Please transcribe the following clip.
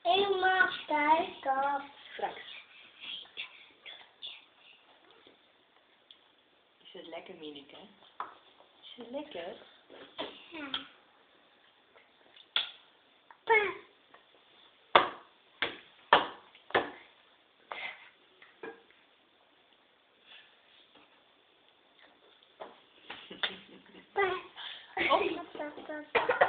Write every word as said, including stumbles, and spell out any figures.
Helemaal stijf. Straks. Is het lekker, Mineke? Is het lekker? Ja. Pa. Pa. Oh. Pa, pa, pa, pa.